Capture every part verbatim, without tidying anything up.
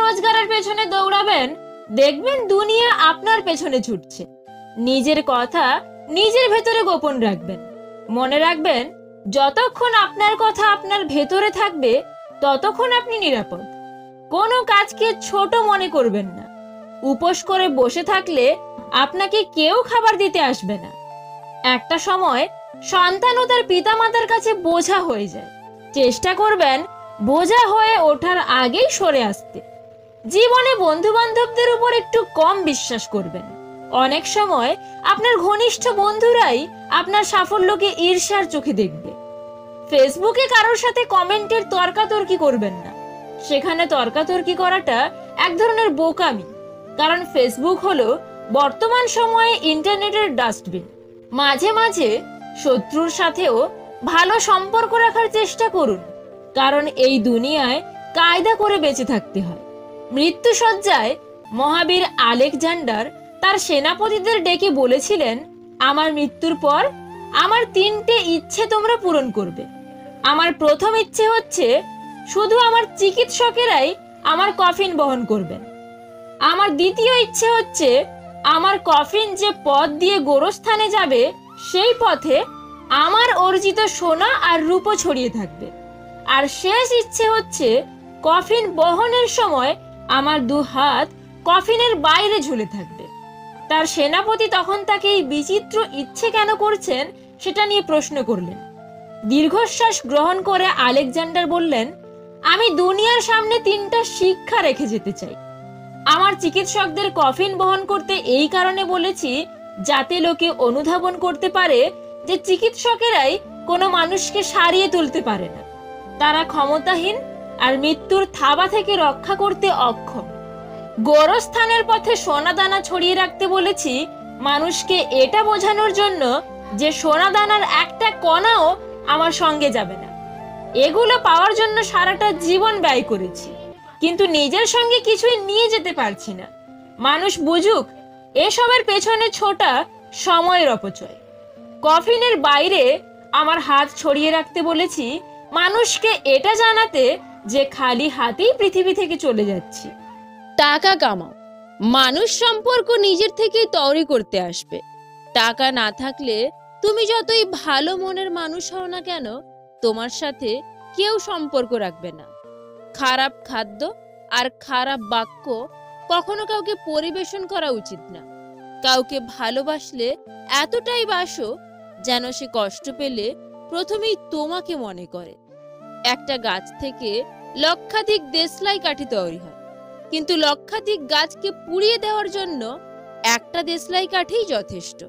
রোজগারের পেছনে দৌড়াবেন, দেখবেন দুনিয়া আপনার পেছনে ছুটছে। নিজের কথা নিজের ভেতরে গোপন রাখবেন। মনে রাখবেন, যতক্ষণ আপনার কথা আপনার ভেতরে থাকবে ততক্ষণ আপনি নিরাপদ। কোনো কাজকে ছোট মনে করবেন না। উপোস করে বসে থাকলে আপনাকে কেউ খাবার দিতে আসবে না। একটা সময় সন্তানও তার পিতামাতার কাছে বোঝা হয়ে যায়। চেষ্টা করবেন বোঝা হয়ে ওঠার আগেই সরে আসতে। জীবনে বন্ধু বান্ধবদের উপর একটু কম বিশ্বাস করবেন। অনেক সময় আপনার ঘনিষ্ঠ বন্ধুরাই আপনার সাফল্যকে ঈর্ষার চোখে দেখবে। ফেসবুকে কারোর সাথে কমেন্টের তর্কাতর্কি করবেন না। সেখানে তর্কাতর্কি করাটা এক ধরনের বোকামি, কারণ ফেসবুক হলো বর্তমান সময়ে ইন্টারনেটের ডাস্টবিন। মাঝে মাঝে শত্রুর সাথেও ভালো সম্পর্ক রাখার চেষ্টা করুন, কারণ এই দুনিয়ায় কায়দা করে বেঁচে থাকতে হয়। মৃত্যুসজ্জায় মহাবীর আলেকজান্ডার তার সেনাপতিদের ডেকে বলেছিলেন, আমার মৃত্যুর পর আমার তিনটে ইচ্ছে তোমরা পূরণ করবে। আমার প্রথম ইচ্ছে হচ্ছে শুধু আমার চিকিৎসকেরাই আমার কফিন বহন করবেন। আমার দ্বিতীয় ইচ্ছে হচ্ছে আমার কফিন যে পথ দিয়ে গোরস্থানে যাবে সেই পথে আমার অর্জিত সোনা আর রূপো ছড়িয়ে থাকবে। আর শেষ ইচ্ছে হচ্ছে কফিন বহনের সময় আমার দু হাত কফিনের বাইরে ঝুলে থাকবে। তার সেনাপতি তখন তাকে এই বিচিত্র ইচ্ছে কেন করছেন সেটা নিয়ে প্রশ্ন করলেন। দীর্ঘশ্বাস গ্রহণ করে আলেকজান্ডার বললেন, আমি দুনিয়ার সামনে তিনটা শিক্ষা রেখে যেতে চাই। আমার চিকিৎসকদের কফিন বহন করতে এই কারণে বলেছি যাতে লোকে অনুধাবন করতে পারে যে চিকিৎসকেরাই কোনো মানুষকে সারিয়ে তুলতে পারে না, তারা ক্ষমতাহীন আর মৃত্যুর থাবা থেকে রক্ষা করতে অক্ষম। গোরস্থানের পথে সোনাদানা ছড়িয়ে রাখতে বলেছি মানুষকে এটা বোঝানোর জন্য যে সোনাদানার একটা কণাও আমার সঙ্গে যাবে না। এগুলো পাওয়ার জন্য সারাটা জীবন ব্যয় করেছি, কিন্তু নিজের সঙ্গে কিছুই নিয়ে যেতে পারছি না। মানুষ বুঝুক এসবের পেছনে ছোটা সময়ের অপচয়। কফিনের বাইরে আমার হাত ছড়িয়ে রাখতে বলেছি মানুষকে এটা জানাতে যে খালি হাতেই পৃথিবী থেকে চলে যাচ্ছি। টাকা কামাও, মানুষ সম্পর্ক নিজের থেকেই তৈরি করতে আসবে। টাকা না থাকলে তুমি যতই ভালো মনের মানুষ হও না কেন, তোমার সাথে কেউ সম্পর্ক রাখবে না। খারাপ খাদ্য আর খারাপ বাক্য কখনো কাউকে পরিবেশন করা উচিত না। কাউকে ভালোবাসলে এতটাই বাসো যেন সে কষ্ট পেলে প্রথমেই তোমাকে মনে করে। একটা গাছ থেকে লক্ষাধিক দেশলাই কাঠি তৈরি হয়, কিন্তু লক্ষাধিক গাছকে পুড়িয়ে দেওয়ার জন্য একটা দেশলাই কাঠিই যথেষ্ট।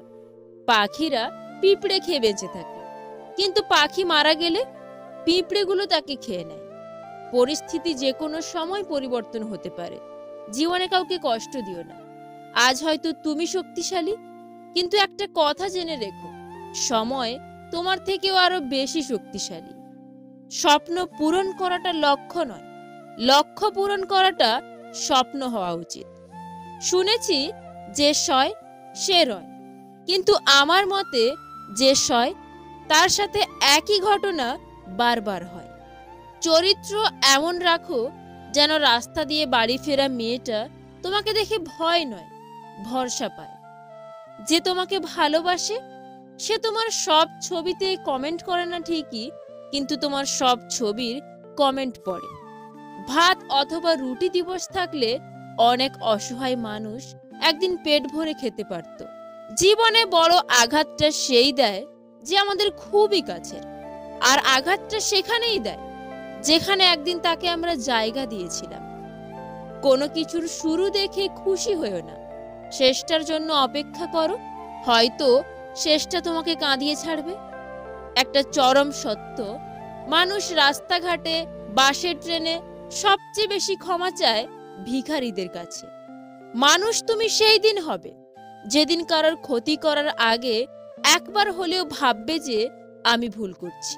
পাখিরা পিঁপড়ে খেয়ে বেঁচে থাকে, কিন্তু পাখি মারা গেলে পিঁপড়েগুলো তাকে খেয়ে নেয়। পরিস্থিতি যে কোনো সময় পরিবর্তন হতে পারে। জীবনে কাউকে কষ্ট দিও না। আজ হয়তো তুমি শক্তিশালী, কিন্তু একটা কথা জেনে রেখো, সময় তোমার থেকেও আরো বেশি শক্তিশালী। স্বপ্ন পূরণ করাটা লক্ষ্য নয়, লক্ষ্য পূরণ করাটা স্বপ্ন হওয়া উচিত। শুনেছি যে সয় সে রয়, কিন্তু আমার মতে যে সয় তার সাথে একই ঘটনা বারবার হয়। চরিত্র এমন রাখো যেন রাস্তা দিয়ে বাড়ি ফেরা মেয়েটা তোমাকে দেখে ভয় নয়, ভরসা পায়। যে তোমাকে ভালোবাসে সে তোমার সব ছবিতে কমেন্ট করে না ঠিকই, কিন্তু তোমার সব ছবির কমেন্ট পড়ে। ভাত অথবা রুটি দিবস থাকলে অনেক অসহায় মানুষ একদিন পেট ভরে খেতে পারত। জীবনে বড় আঘাতটা সেই দেয় যে আমাদের খুবই কাছের, আর আঘাতটা সেখানেই দেয় যেখানে একদিন তাকে আমরা জায়গা দিয়েছিলাম। কোনো কিছুর শুরু দেখে খুশি হয়েও না, শেষটার জন্য অপেক্ষা করো, হয়তো শেষটা তোমাকে কাঁদিয়ে ছাড়বে। একটা চরম সত্য, মানুষ রাস্তাঘাটে, বাসের ট্রেনে সবচেয়ে বেশি ক্ষমা চায় ভিখারিদের কাছে। মানুষ তুমি সেই দিন হবে যেদিন কারোর ক্ষতি করার আগে একবার হলেও ভাববে যে আমি ভুল করছি।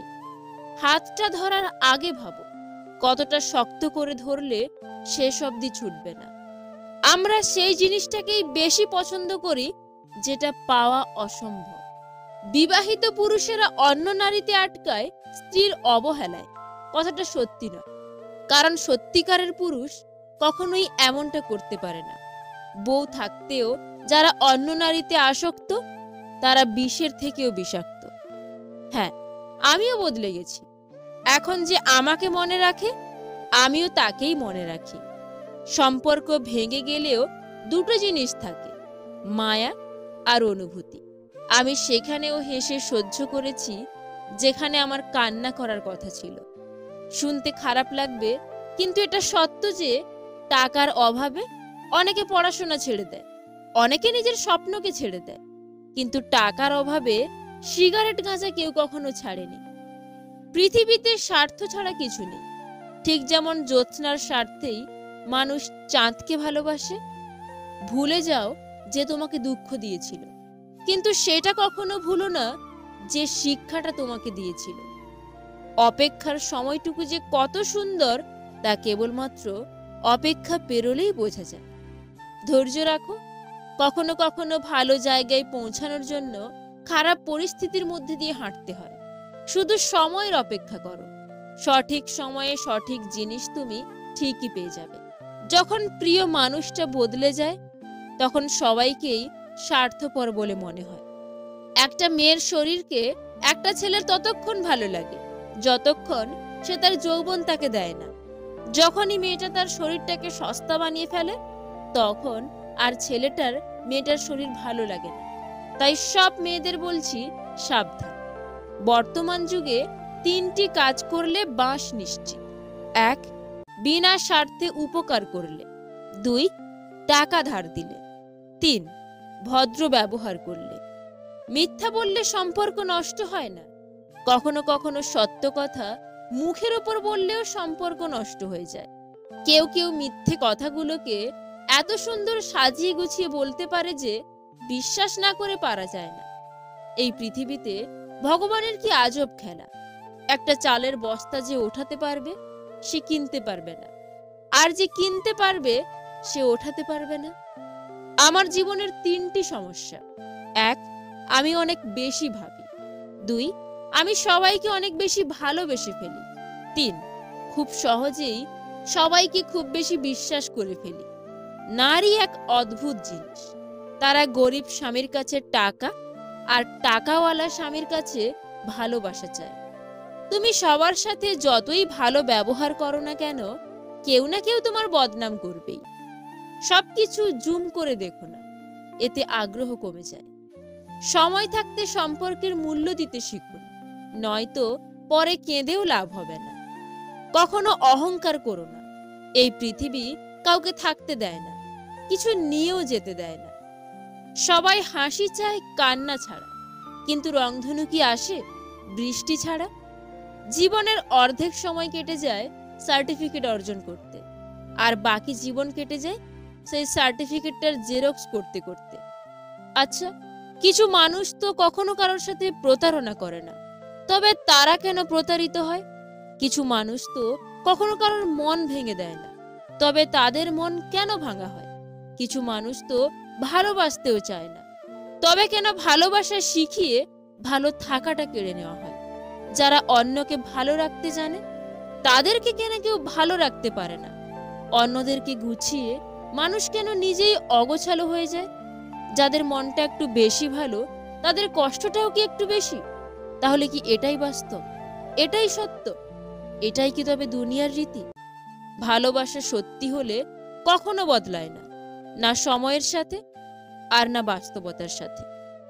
হাতটা ধরার আগে ভাবো কতটা শক্ত করে ধরলে শেষ অবধি ছুটবে না। আমরা সেই জিনিসটাকেই বেশি পছন্দ করি যেটা পাওয়া অসম্ভব। বিবাহিত পুরুষেরা অন্য নারীতে আটকায় স্ত্রীর অবহেলায়, কথাটা সত্যি নয়। কারণ সত্যিকারের পুরুষ কখনোই এমনটা করতে পারে না। বউ থাকতেও যারা অন্য নারীতে আসক্ত তারা বিষের থেকেও বিষাক্ত। হ্যাঁ, আমিও বদলে গেছি। এখন যে আমাকে মনে রাখে আমিও তাকেই মনে রাখি। সম্পর্ক ভেঙে গেলেও দুটো জিনিস থাকে, মায়া আর অনুভূতি। আমি সেখানেও হেসে সহ্য করেছি যেখানে আমার কান্না করার কথা ছিল। শুনতে খারাপ লাগবে, কিন্তু এটা সত্য যে টাকার অভাবে অনেকে পড়াশোনা ছেড়ে দেয়, অনেকে নিজের স্বপ্নকে ছেড়ে দেয়, কিন্তু টাকার অভাবে সিগারেট গাঁজা কেউ কখনো ছাড়েনি। পৃথিবীতে স্বার্থ ছাড়া কিছু নেই। ঠিক যেমন জ্যোৎস্নার স্বার্থেই মানুষ চাঁদকে ভালোবাসে। ভুলে যাও যে তোমাকে দুঃখ দিয়েছিল, কিন্তু সেটা কখনো ভুলো না যে শিক্ষাটা তোমাকে দিয়েছিল। অপেক্ষার সময়টুকু যে কত সুন্দর তা কেবলমাত্র অপেক্ষা পেরোলেই বোঝা যায়। ধৈর্য রাখো। কখনো কখনো ভালো জায়গায় পৌঁছানোর জন্য খারাপ পরিস্থিতির মধ্যে দিয়ে হাঁটতে হয়। শুধু সময়ের অপেক্ষা করো। সঠিক সময়ে সঠিক জিনিস তুমি ঠিকই পেয়ে যাবে। যখন প্রিয় মানুষটা বদলে যায় তখন সবাইকেই স্বার্থপর বলে মনে হয়। একটা মেয়ের শরীরকে একটা ছেলের ততক্ষণ ভালো লাগে যতক্ষণ সে তার যৌবন তাকে দেয় না। যখনই মেয়েটা তার শরীরটাকে সস্তা বানিয়ে ফেলে তখন আর ছেলেটার মেয়েটার শরীর ভালো লাগে না। তাই সব মেয়েদের বলছি, সাবধান। বর্তমান যুগে তিনটি কাজ করলে বাঁশ নিশ্চিত। এক, বিনা স্বার্থে উপকার করলে। দুই, টাকা ধার দিলে। তিন, ভদ্র ব্যবহার করলে। মিথ্যা বললে সম্পর্ক নষ্ট হয় না। কখনো কখনো সত্য কথা মুখের ওপর বললেও সম্পর্ক নষ্ট হয়ে যায়। কেউ কেউ মিথ্যে কথাগুলোকে এত সুন্দর সাজিয়ে গুছিয়ে বলতে পারে যে বিশ্বাস না করে পারা যায় না। এই পৃথিবীতে ভগবানের কি আজব খেলা। একটা চালের বস্তা যে ওঠাতে পারবে সে কিনতে পারবে না, আর যে কিনতে পারবে সে ওঠাতে পারবে না। আমার জীবনের তিনটি সমস্যা। এক, আমি অনেক বেশি ভাবি। দুই, আমি সবাইকে অনেক বেশি ভালোবেসে ফেলি। তিন, খুব সহজেই সবাইকে খুব বেশি বিশ্বাস করে ফেলি। নারী এক অদ্ভুত জিনিস। তারা গরিব স্বামীর কাছে টাকা আর টাকাওয়ালা স্বামীর কাছে ভালোবাসা চায়। তুমি সবার সাথে যতই ভালো ব্যবহার করো না কেন, কেউ না কেউ তোমার বদনাম করবেই। সবকিছু জুম করে দেখো না, এতে আগ্রহ কমে যায়। সময় থাকতে সম্পর্কের মূল্য দিতে শিখুন, নয়তো পরে কেঁদেও লাভ হবে না। কখনো অহংকার করো না। এই পৃথিবী কাউকে থাকতে দেয় না, কিছু নিয়েও যেতে দেয় না। সবাই হাসি চায় কান্না ছাড়া, কিন্তু রংধনু কি আসে বৃষ্টি ছাড়া? জীবনের অর্ধেক সময় কেটে যায় সার্টিফিকেট অর্জন করতে, আর বাকি জীবন কেটে যায় সেই সার্টিফিকেটটার জেরক্স করতে করতে। আচ্ছা, কিছু মানুষ তো কখনো কারোর সাথে প্রতারণা করে না, তবে তারা কেন প্রতারিত হয়? কিছু মানুষ তো কখনো কারোর মন ভেঙে দেয় না, তবে তাদের মন কেন ভাঙা হয়? কিছু মানুষ তো ভালোবাসতেও চায় না, তবে কেন ভালোবাসা শিখিয়ে ভালো থাকাটা কেড়ে নেওয়া হয়? যারা অন্যকে ভালো রাখতে জানে তাদেরকে কেন কেউ ভালো রাখতে পারে না? অন্যদেরকে গুছিয়ে মানুষ কেন নিজেই অগোছালো হয়ে যায়? যাদের মনটা একটু বেশি ভালো তাদের কষ্টটাও কি একটু বেশি? তাহলে কি এটাই বাস্তব? এটাই সত্য? এটাই কি তবে দুনিয়ার রীতি? ভালোবাসা সত্যি হলে কখনো বদলায় না, না সময়ের সাথে আর না বাস্তবতার সাথে।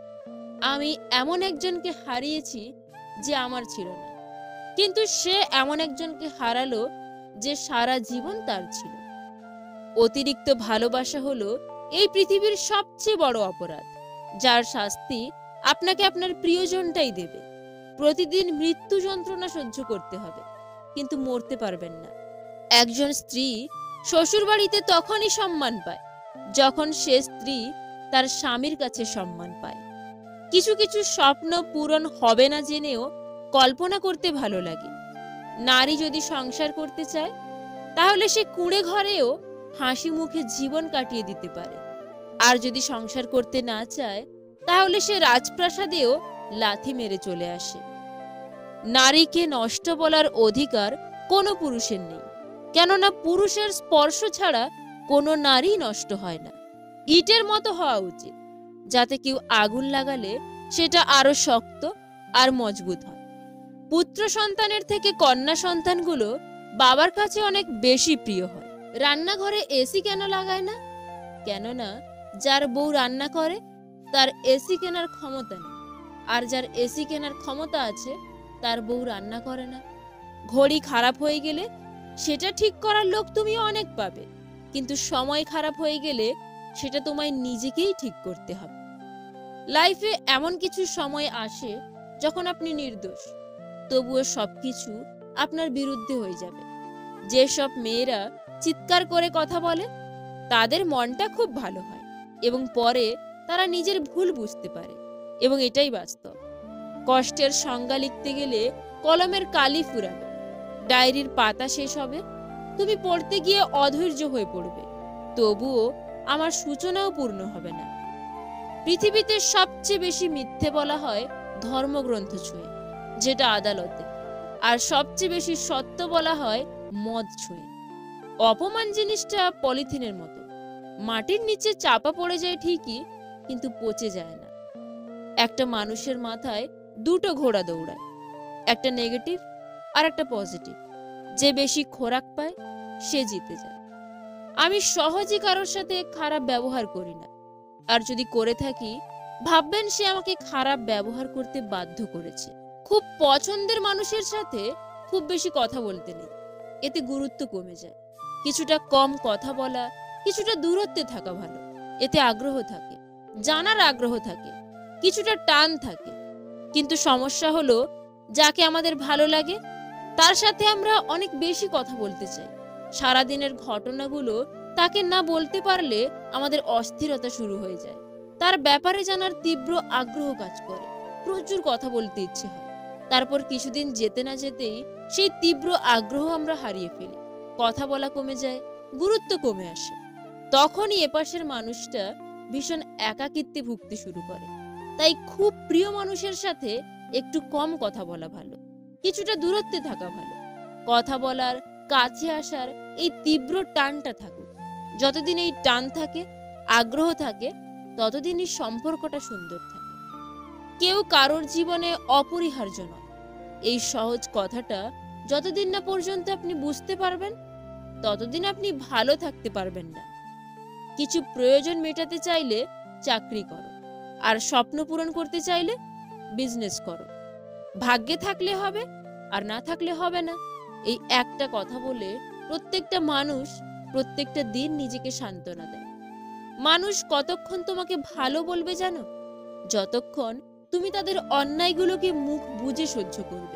আমি এমন একজনকে হারিয়েছি যে আমার ছিল না, কিন্তু সে এমন একজনকে হারালো যে সারা জীবন তার ছিল। অতিরিক্ত ভালোবাসা হলো এই পৃথিবীর সবচেয়ে বড় অপরাধ, যার শাস্তি আপনাকে আপনার প্রিয়জনটাই দেবে। প্রতিদিন মৃত্যু যন্ত্রণা সহ্য করতে হবে, কিন্তু মরতে পারবেন না। একজন স্ত্রী শ্বশুরবাড়িতে তখনই সম্মান পায় যখন সে স্ত্রী তার স্বামীর কাছে সম্মান পায়। কিছু কিছু স্বপ্ন পূরণ হবে না জেনেও কল্পনা করতে ভালো লাগে। নারী যদি সংসার করতে চায় তাহলে সে কুঁড়ে ঘরেও হাসি মুখে জীবন কাটিয়ে দিতে পারে, আর যদি সংসার করতে না চায় তাহলে সে রাজপ্রাসাদেও লাথি মেরে চলে আসে। নারীকে নষ্ট বলার অধিকার কোনো পুরুষের নেই। কেননা পুরুষের স্পর্শ ছাড়া কোনো নারী নষ্ট হয় না। ইটের মতো হওয়া উচিত, যাতে কেউ আগুন লাগালে সেটা আরো শক্ত আর মজবুত হয়। পুত্র সন্তানের থেকে কন্যা সন্তানগুলো বাবার কাছে অনেক বেশি প্রিয় হয়। রান্নাঘরে এসি কেন লাগায় না? কেননা যার বউ রান্না করে তার এসি কেনার ক্ষমতা নেই, আর যার এসি কেনার ক্ষমতা আছে তার বউ রান্না করে না। ঘড়ি খারাপ হয়ে গেলে সেটা ঠিক করার লোক তুমি অনেক পাবে, কিন্তু সময় খারাপ হয়ে গেলে সেটা তোমায় নিজেকেই ঠিক করতে হবে। লাইফে এমন কিছু সময় আসে যখন আপনি নির্দোষ, তবুও সবকিছু আপনার বিরুদ্ধে হয়ে যাবে। যেসব মেয়েরা চিৎকার করে কথা বলে তাদের মনটা খুব ভালো হয় এবং পরে তারা নিজের ভুল বুঝতে পারে, এবং এটাই বাস্তব। কষ্টের সংজ্ঞা লিখতে গেলে কলমের কালি ফুরাবে, ডায়েরির পাতা শেষ হবে, তুমি পড়তে গিয়ে অধৈর্য হয়ে পড়বে, তবুও আমার সূচনাও পূর্ণ হবে না। পৃথিবীতে সবচেয়ে বেশি মিথ্যে বলা হয় ধর্মগ্রন্থ ছুঁয়ে, যেটা আদালতে, আর সবচেয়ে বেশি সত্য বলা হয় মদ ছুঁয়ে। অপমান জিনিসটা পলিথিনের মতো, মাটির নিচে চাপা পড়ে যায় ঠিকই, কিন্তু পচে যায় না। একটা মানুষের মাথায় দুটো ঘোড়া দৌড়ায়, একটা নেগেটিভ আর একটা পজিটিভ। যে বেশি খোরাক পায় সে জিতে যায়। আমি সহজে কারোর সাথে খারাপ ব্যবহার করি না, আর যদি করে থাকি ভাববেন সে আমাকে খারাপ ব্যবহার করতে বাধ্য করেছে। খুব পছন্দের মানুষের সাথে খুব বেশি কথা বলতে নেই, এতে গুরুত্ব কমে যায়। কিছুটা কম কথা বলা, কিছুটা দূরত্বে থাকা ভালো, এতে আগ্রহ থাকে, জানার আগ্রহ থাকে, কিছুটা টান থাকে। কিন্তু সমস্যা হলো, যাকে আমাদের ভালো লাগে তার সাথে আমরা অনেক বেশি কথা বলতে চাই। সারাদিনের ঘটনাগুলো তাকে না বলতে পারলে আমাদের অস্থিরতা শুরু হয়ে যায়। তার ব্যাপারে জানার তীব্র আগ্রহ কাজ করে, প্রচুর কথা বলতে ইচ্ছে হয়। তারপর কিছুদিন যেতে না যেতেই সেই তীব্র আগ্রহ আমরা হারিয়ে ফেলি, কথা বলা কমে যায়, গুরুত্ব কমে আসে। তখনই এপাশের মানুষটা ভীষণ একাকিত্বে ভুগতে শুরু করে। তাই খুব প্রিয় মানুষের সাথে একটু কম কথা বলা ভালো, কিছুটা দূরত্বে থাকা ভালো। কথা বলার, কাছে আসার এই তীব্র টানটা থাকুক। যতদিন এই টান থাকে, আগ্রহ থাকে, ততদিনই সম্পর্কটা সুন্দর থাকে। কেউ কারোর জীবনে অপরিহার্য নয়, এই সহজ কথাটা যতদিন না পর্যন্ত আপনি বুঝতে পারবেন ততদিন আপনি ভালো থাকতে পারবেন না। কিছু প্রয়োজন মেটাতে চাইলে চাকরি করো, আর স্বপ্ন পূরণ করতে চাইলে বিজনেস করো। ভাগ্যে থাকলে হবে, আর না থাকলে হবে না। এই একটা কথা বলে প্রত্যেকটা মানুষ প্রত্যেকটা দিন নিজেকে সান্ত্বনা দেয়। মানুষ কতক্ষণ তোমাকে ভালো বলবে জানো? যতক্ষণ তুমি তাদের অন্যায়গুলোকে মুখ বুজে সহ্য করবে।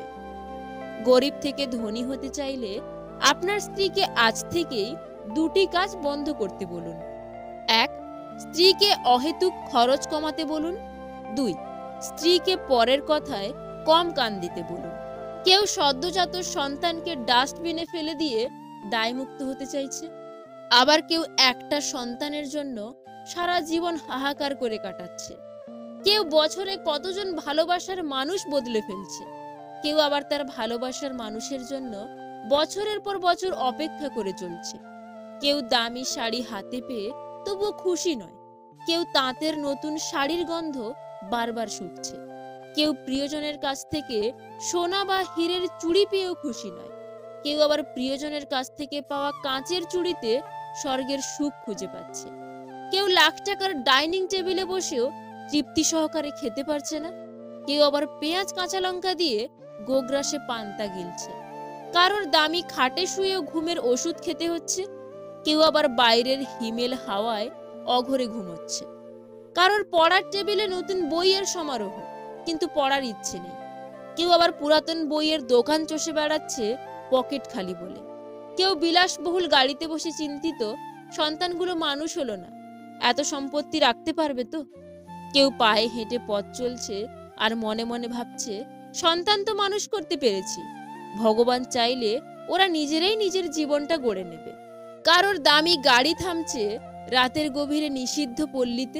গরিব থেকে ধনী হতে চাইলে আপনার স্ত্রীকে আজ থেকেই দুটি কাজ বন্ধ করতে বলুন। এক, স্ত্রীকে অহেতুক খরচ কমাতে বলুন। দুই, স্ত্রীকে পরের কথায় কম কান দিতে বলুন। কেউ সদ্যজাত সন্তানকে ডাস্টবিনে ফেলে দিয়ে দায়মুক্ত হতে চাইছে, আবার কেউ একটা সন্তানের জন্য সারা জীবন হাহাকার করে কাটাচ্ছে। কেউ বছরে কতজন ভালোবাসার মানুষ বদলে ফেলছে, কেউ আবার তার ভালোবাসার মানুষের জন্য বছরের পর বছর অপেক্ষা করে চলছে। কেউ দামি শাড়ি হাতে পেয়ে তবুও খুশি নয়, কেউ তাঁতের নতুন শাড়ির গন্ধ বারবার শুকছে। কেউ প্রিয়জনের কাছ থেকে সোনা বা হীরের চুড়ি পেয়েও খুশি নয়, কেউ আবার প্রিয়জনের কাছ থেকে পাওয়া কাঁচের চুড়িতে স্বর্গের সুখ খুঁজে পাচ্ছে। কেউ লাখ টাকার ডাইনিং টেবিলে বসেও তৃপ্তি সহকারে খেতে পারছে না, কেউ আবার পেঁয়াজ কাঁচা লঙ্কা দিয়ে গোগ্রাসে পান্তা গিলছে। কারোর দামি খাটে শুয়েও ঘুমের ওষুধ খেতে হচ্ছে, কেউ আবার বাইরের হিমেল হাওয়ায় অঘরে ঘুমোচ্ছে। কারোর পড়ার টেবিলে নতুন বইয়ের সমারোহ, কিন্তু পড়ার ইচ্ছে নেই। কেউ আবার পুরাতন বইয়ের দোকান চষে বেড়াচ্ছে পকেট খালি বলে। কেউ বিলাসবহুল গাড়িতে বসে চিন্তিত সন্তানগুলো মানুষ হলো না, এত সম্পত্তি রাখতে পারবে তো। কেউ পায়ে হেঁটে পথ চলছে আর মনে মনে ভাবছে, সন্তান তো মানুষ করতে পেরেছি, ভগবান চাইলে ওরা নিজেরাই নিজের জীবনটা গড়ে নেবে। কারোর দামি গাড়ি থামছে রাতের গভীরে নিষিদ্ধ পল্লীতে,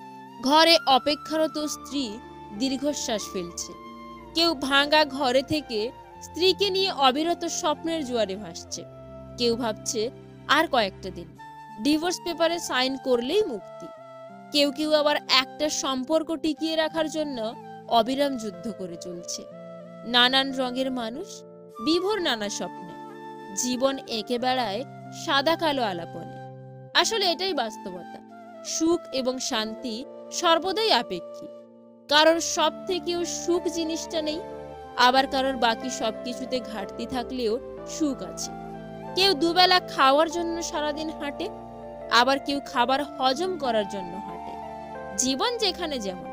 ঘরে অপেক্ষারত স্ত্রী দীর্ঘশ্বাস ফেলছে। কেউ ভাঙা ঘরে থেকে স্ত্রীকে নিয়ে অবিরত স্বপ্নের জোয়ারে ভাসছে। কেউ ভাবছে আর কয়েকটা দিন, ডিভোর্স পেপারে সাইন করলেই মুক্তি। কেউ কেউ আবার একটা সম্পর্ক টিকিয়ে রাখার জন্য অবিরাম যুদ্ধ করে চলছে। নানান রঙের মানুষ, বিভোর নানা স্বপ্নে, জীবন এঁকে বেড়ায় সাদা কালো আলাপনে। আসলে এটাই বাস্তবতা। সুখ এবং শান্তি সর্বদাই আপেক্ষিক। কারোর সব থেকেও সুখ জিনিসটা নেই, আবার কারোর বাকি সবকিছুতে ঘাটতি থাকলেও সুখ আছে। কেউ দুবেলা খাওয়ার জন্য সারাদিন হাঁটে, আবার কেউ খাবার হজম করার জন্য হাঁটে। জীবন যেখানে যেমন।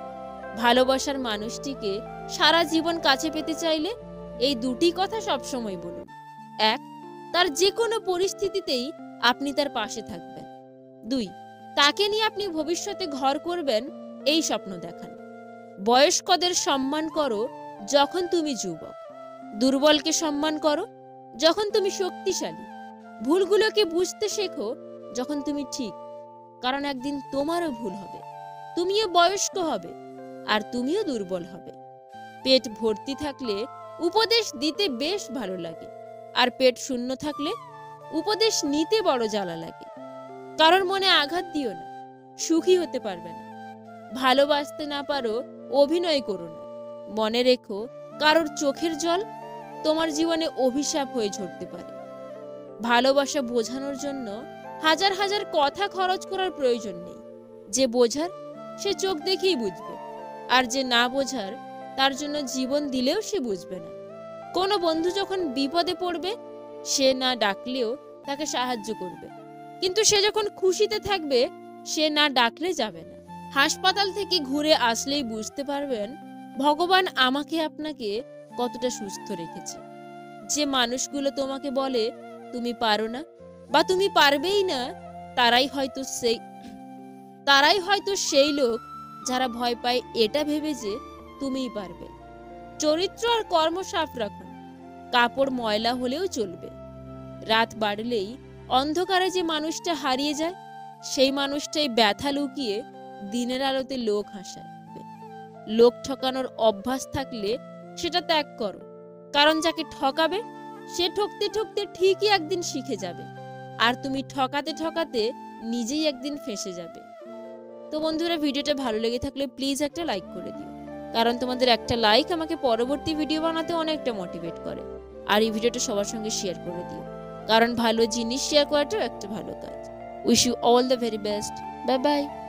ভালোবাসার মানুষটিকে সারা জীবন কাছে পেতে চাইলে এই দুটি কথা সবসময় বলুন। এক, তার যে কোনো পরিস্থিতিতেই আপনি তার পাশে থাকবেন। দুই, তাকে নিয়ে আপনি ভবিষ্যতে ঘর করবেন এই স্বপ্ন দেখান। বয়স্কদের সম্মান করো যখন তুমি যুবক, দুর্বলকে সম্মান করো যখন তুমি শক্তিশালী, ভুলগুলোকে বুঝতে শেখো যখন তুমি ঠিক, কারণ একদিন তোমারও ভুল হবে, তুমিও বয়স্ক হবে, আর তুমিও দুর্বল হবে। পেট ভর্তি থাকলে উপদেশ দিতে বেশ ভালো লাগে, আর পেট শূন্য থাকলে উপদেশ নিতে বড় জ্বালা লাগে। কারোর মনে আঘাত দিও না, সুখী হতে পারবে না। ভালোবাসতে না পারো, অভিনয় করো না। মনে রেখো, কারোর চোখের জল তোমার জীবনে অভিশাপ হয়ে ঝরতে পারে। ভালোবাসা বোঝানোর জন্য হাজার হাজার কথা খরচ করার প্রয়োজন নেই। যে বোঝার সে চোখ দেখেই বুঝবে, আর যে না বোঝার তার জন্য জীবন দিলেও সে বুঝবে না। কোনো বন্ধু যখন বিপদে পড়বে, সে না ডাকলেও তাকে সাহায্য করবে, কিন্তু সে যখন খুশিতে থাকবে, সে না ডাকলে যাবে না। হাসপাতাল থেকে ঘুরে আসলেই বুঝতে পারবেন ভগবান আমাকে আপনাকে কতটা সুস্থ রেখেছে। যে মানুষগুলো তোমাকে বলে তুমি পারো না বা তুমি পারবেই না, তারাই হয়তো সেই তারাই হয়তো সেই লোক যারা ভয় পায় এটা ভেবে যে তুমিই পারবে। চরিত্র আর কর্ম সাফ রাখুন, কাপড় ময়লা হলেও চলবে। রাত বাড়লেই অন্ধকারে যে মানুষটা হারিয়ে যায়, সেই মানুষটাই ব্যথা লুকিয়ে দিনের আলোতে লোক হাসায়। লোক ঠকানোর অভ্যাস থাকলে সেটা ত্যাগ করো, কারণ যাকে ঠকাবে সে ঠকতে ঠকতে ঠিকই একদিন শিখে যাবে, আর তুমি ঠকাতে ঠকাতে নিজেই একদিন ফেঁসে যাবে। তো বন্ধুরা, ভিডিওটা ভালো লেগে থাকলে প্লিজ একটা লাইক করে দিও, কারণ তোমাদের একটা লাইক আমাকে পরবর্তী ভিডিও বানাতে অনেকটা মোটিভেট করে। আর এই ভিডিওটা সবার সঙ্গে শেয়ার করে দিও, কারণ ভালো জিনিস শেয়ার করাটাও একটা ভালো কাজ। Wish you all the very best. Bye by.